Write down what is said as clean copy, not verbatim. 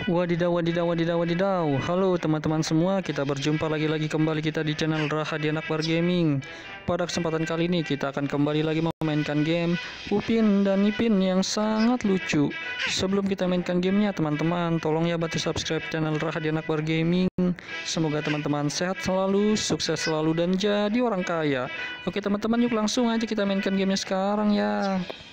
Wadidaw, wadidaw, wadidaw, wadidaw. Halo teman-teman semua, kita berjumpa lagi kembali kita di channel Rahadian Akbar Gaming. Pada kesempatan kali ini kita akan kembali lagi memainkan game Upin dan Ipin yang sangat lucu. Sebelum kita mainkan gamenya teman-teman, tolong ya bantu subscribe channel Rahadian Akbar Gaming. Semoga teman-teman sehat selalu, sukses selalu, dan jadi orang kaya. Oke teman-teman, yuk langsung aja kita mainkan gamenya sekarang ya.